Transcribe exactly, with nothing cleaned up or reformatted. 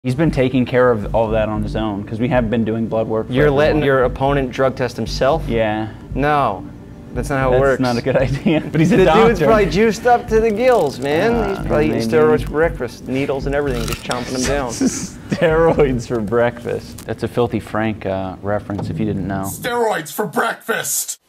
He's been taking care of all of that on his own because we have been doing blood work. You're letting your opponent drug test himself? Yeah. No, that's not how it That's works. That's not a good idea. But he's a the doctor. The dude's probably juiced up to the gills, man. Uh, he's probably eating maybe. steroids for breakfast, needles and everything, just chomping them down. Steroids for breakfast. That's a Filthy Frank uh, reference if you didn't know. Steroids for breakfast!